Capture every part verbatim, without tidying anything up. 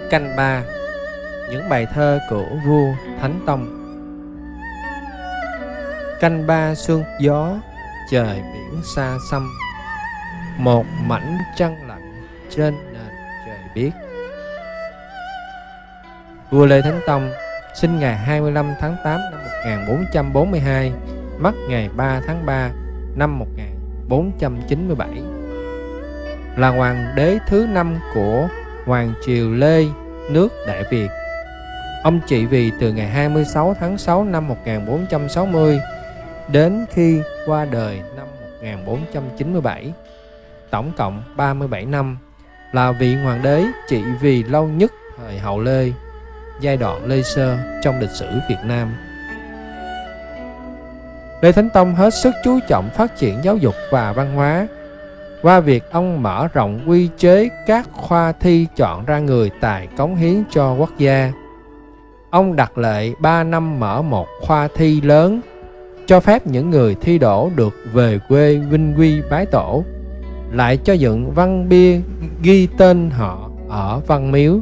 Canh ba. Những bài thơ của vua Thánh Tông. Canh ba sương gió, trời biển xa xăm, một mảnh trăng lạnh trên nền trời biếc. Vua Lê Thánh Tông sinh ngày hai mươi lăm tháng tám năm một nghìn bốn trăm bốn mươi hai, mất ngày ba tháng ba năm một nghìn bốn trăm chín mươi bảy, là hoàng đế thứ năm của Hoàng triều Lê, nước Đại Việt. Ông trị vì từ ngày hai mươi sáu tháng sáu năm một nghìn bốn trăm sáu mươi đến khi qua đời năm một nghìn bốn trăm chín mươi bảy, tổng cộng ba mươi bảy năm, là vị hoàng đế trị vì lâu nhất thời hậu Lê, giai đoạn Lê Sơ trong lịch sử Việt Nam. Lê Thánh Tông hết sức chú trọng phát triển giáo dục và văn hóa qua việc ông mở rộng quy chế các khoa thi chọn ra người tài cống hiến cho quốc gia. Ông đặt lệ ba năm mở một khoa thi lớn, cho phép những người thi đỗ được về quê vinh quy bái tổ, lại cho dựng văn bia ghi tên họ ở văn miếu.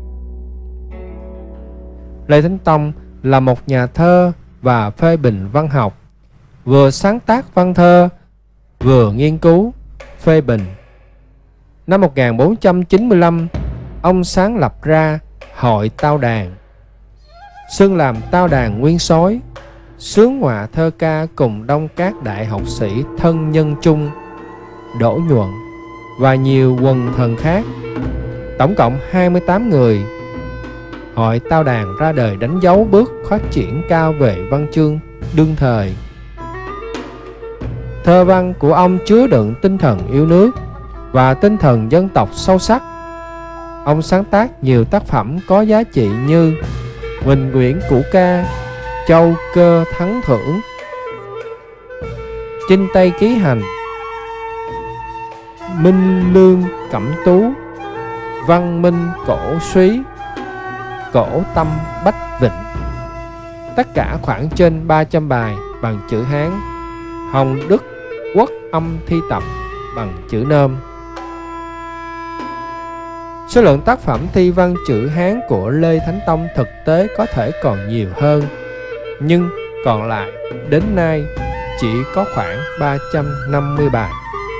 Lê Thánh Tông là một nhà thơ và phê bình văn học, vừa sáng tác văn thơ, vừa nghiên cứu, phê bình. Năm một nghìn bốn trăm chín mươi lăm, ông sáng lập ra Hội Tao Đàn, xưng làm Tao Đàn Nguyên Soái, xướng họa thơ ca cùng đông các đại học sĩ thân nhân chung, Đỗ Nhuận và nhiều quần thần khác, tổng cộng hai mươi tám người. Hội Tao Đàn ra đời đánh dấu bước phát triển cao về văn chương đương thời. Thơ văn của ông chứa đựng tinh thần yêu nước và tinh thần dân tộc sâu sắc. Ông sáng tác nhiều tác phẩm có giá trị như Huỳnh Quyển Cũ Ca, Châu Cơ Thắng Thưởng, Chinh Tây Ký Hành, Minh Lương Cẩm Tú, Văn Minh Cổ Súy, Cổ Tâm Bách Vịnh. Tất cả khoảng trên ba trăm bài bằng chữ Hán. Hồng Đức Quốc âm thi tập bằng chữ Nôm. Số lượng tác phẩm thi văn chữ Hán của Lê Thánh Tông thực tế có thể còn nhiều hơn, nhưng còn lại đến nay chỉ có khoảng ba trăm năm mươi bài.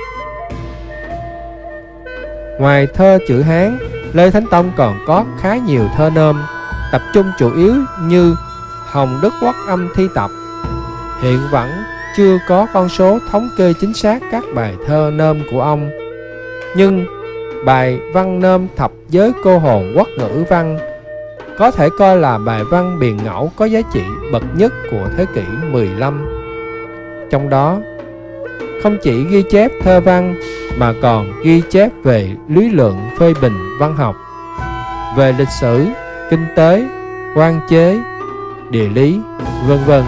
Ngoài thơ chữ Hán, Lê Thánh Tông còn có khá nhiều thơ Nôm, tập trung chủ yếu như Hồng Đức Quốc âm thi tập. Hiện vẫn chưa có con số thống kê chính xác các bài thơ Nôm của ông, nhưng bài văn Nôm thập giới cô hồn quốc ngữ văn có thể coi là bài văn biền ngẫu có giá trị bậc nhất của thế kỷ mười lăm. Trong đó không chỉ ghi chép thơ văn mà còn ghi chép về lý luận phê bình văn học, về lịch sử, kinh tế, quan chế, địa lý, vân vân.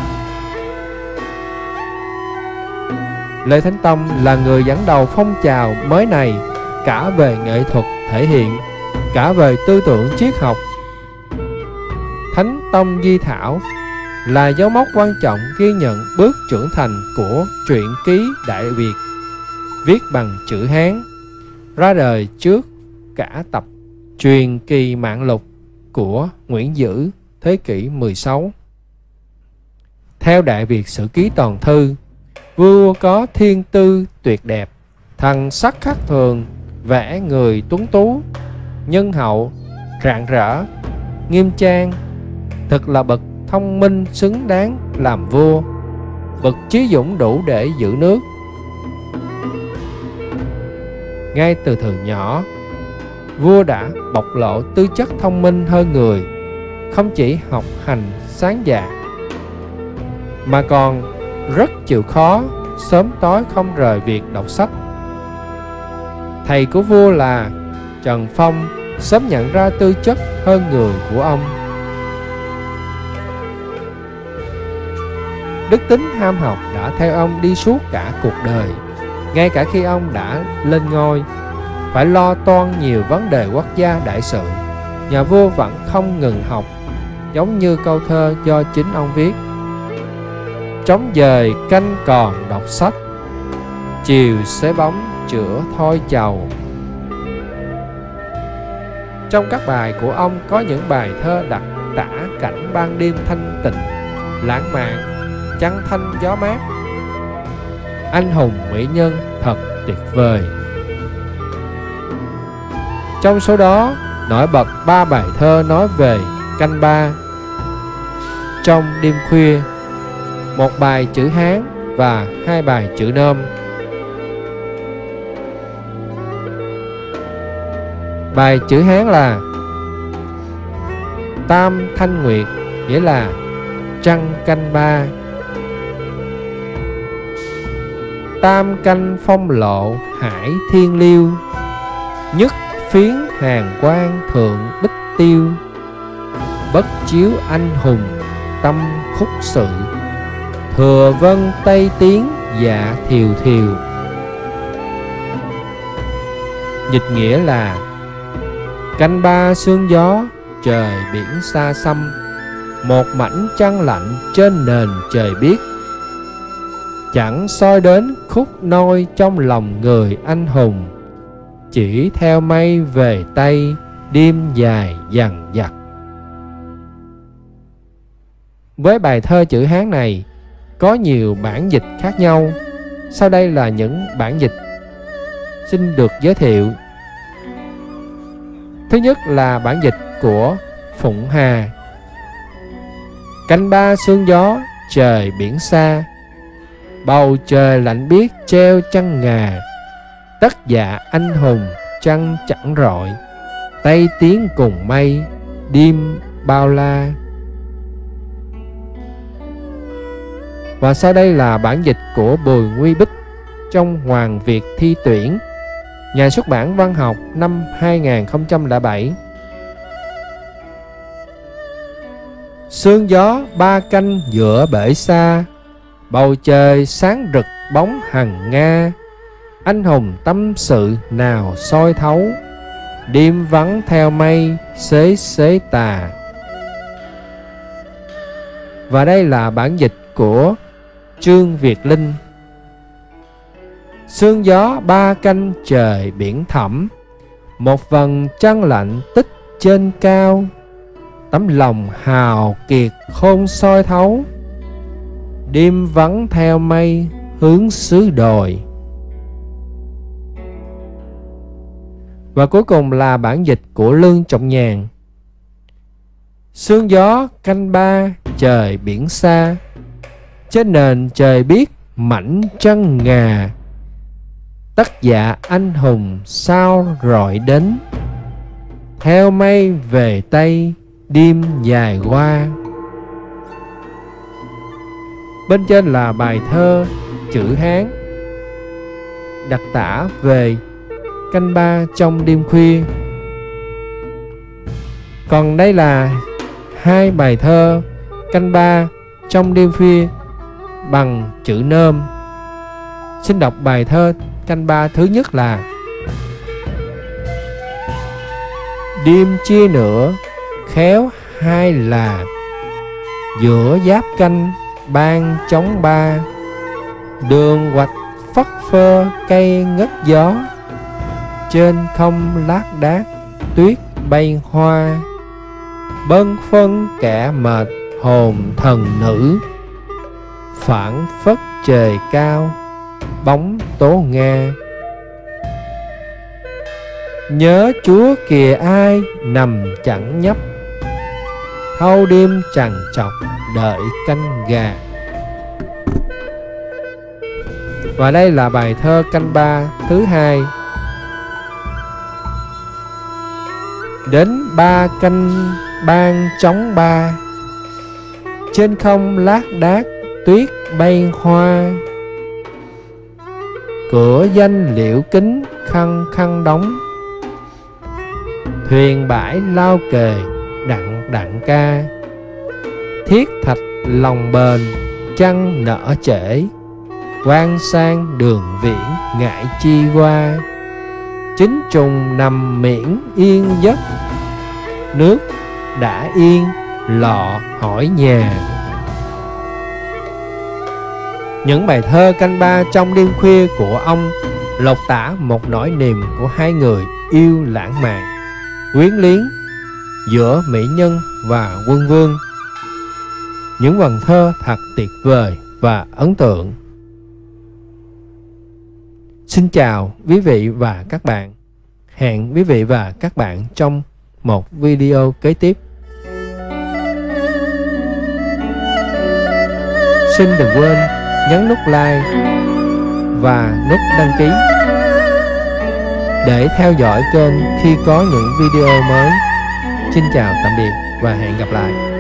Lê Thánh Tông là người dẫn đầu phong trào mới này, cả về nghệ thuật thể hiện, cả về tư tưởng triết học. Thánh Tông Di Thảo là dấu mốc quan trọng ghi nhận bước trưởng thành của truyện ký Đại Việt, viết bằng chữ Hán, ra đời trước cả tập Truyền kỳ Mạng Lục của Nguyễn Dữ thế kỷ mười sáu. Theo Đại Việt Sử Ký Toàn Thư, vua có thiên tư tuyệt đẹp, thần sắc khác thường, vẽ người tuấn tú, nhân hậu, rạng rỡ, nghiêm trang, thật là bậc thông minh xứng đáng làm vua, bậc trí dũng đủ để giữ nước. Ngay từ thời nhỏ, vua đã bộc lộ tư chất thông minh hơn người, không chỉ học hành sáng dạ, mà còn rất chịu khó, sớm tối không rời việc đọc sách. Thầy của vua là Trần Phong sớm nhận ra tư chất hơn người của ông. Đức tính ham học đã theo ông đi suốt cả cuộc đời. Ngay cả khi ông đã lên ngôi, phải lo toan nhiều vấn đề quốc gia đại sự, nhà vua vẫn không ngừng học, giống như câu thơ do chính ông viết: trống dời canh còn đọc sách, chiều xế bóng chữa thôi chầu. Trong các bài của ông có những bài thơ đặc tả cảnh ban đêm thanh tịnh, lãng mạn, trăng thanh gió mát, anh hùng mỹ nhân thật tuyệt vời. Trong số đó nổi bật ba bài thơ nói về canh ba trong đêm khuya, một bài chữ Hán và hai bài chữ Nôm. Bài chữ Hán là Tam Thanh Nguyệt, nghĩa là trăng canh ba. Tam canh phong lộ hải thiên liêu, nhất phiến hàng quang thượng bích tiêu. Bất chiếu anh hùng tâm khúc sự, thừa vân tây tiến dạ thiều thiều. Dịch nghĩa là canh ba sương gió, trời biển xa xăm, một mảnh trăng lạnh trên nền trời biếc. Chẳng soi đến khúc nôi trong lòng người anh hùng, chỉ theo mây về Tây, đêm dài dằng dặc. Với bài thơ chữ Hán này có nhiều bản dịch khác nhau. Sau đây là những bản dịch xin được giới thiệu. Thứ nhất là bản dịch của Phụng Hà. Canh ba sương gió, trời biển xa, bầu trời lạnh biếc treo trăng ngà. Tất dạ anh hùng trăng chẳng rọi, Tây tiến cùng mây đêm bao la. Và sau đây là bản dịch của Bùi Nguy Bích trong Hoàng Việt Thi Tuyển, nhà xuất bản Văn học năm hai nghìn không trăm lẻ bảy. Sương gió ba canh giữa bể xa, bầu trời sáng rực bóng hằng nga. Anh hùng tâm sự nào soi thấu, đêm vắng theo mây xế xế tà. Và đây là bản dịch của Trương Việt Linh. Sương gió ba canh trời biển thẳm, một vầng trăng lạnh tích trên cao. Tấm lòng hào kiệt khôn soi thấu, đêm vắng theo mây hướng xứ đồi. Và cuối cùng là bản dịch của Lương Trọng Nhàn. Sương gió canh ba trời biển xa, trên nền trời biếc mảnh trăng ngà. Tất dạ anh hùng sao rọi đến, theo mây về Tây đêm dài qua. Bên trên là bài thơ chữ Hán đặc tả về canh ba trong đêm khuya. Còn đây là hai bài thơ canh ba trong đêm khuya bằng chữ Nôm. Xin đọc bài thơ canh ba thứ nhất là: đêm chia nửa khéo hai là, giữa giáp canh ban chống ba. Đường hoạch phất phơ cây ngất gió, trên không lác đác tuyết bay hoa. Bâng phân kẻ mệt hồn thần nữ, phảng phất trời cao bóng tố Nga. Nhớ Chúa kìa ai nằm chẳng nhấp, thâu đêm trằn trọc đợi canh gà. Và đây là bài thơ canh ba thứ hai. Đến ba canh ban trống ba, trên không lác đác tuyết bay hoa. Cửa danh liễu kính khăng khăng đóng, thuyền bãi lao kề đặng đặng ca. Thiết thạch lòng bền trăng nở trễ, quan sang đường viễn ngại chi qua. Chính trùng nằm miễn yên giấc, nước đã yên lọ hỏi nhà. Những bài thơ canh ba trong đêm khuya của ông lột tả một nỗi niềm của hai người yêu lãng mạn, quyến luyến giữa mỹ nhân và quân vương. Những vần thơ thật tuyệt vời và ấn tượng. Xin chào quý vị và các bạn. Hẹn quý vị và các bạn trong một video kế tiếp. Xin đừng quên nhấn nút like và nút đăng ký để theo dõi kênh khi có những video mới. Xin chào tạm biệt và hẹn gặp lại.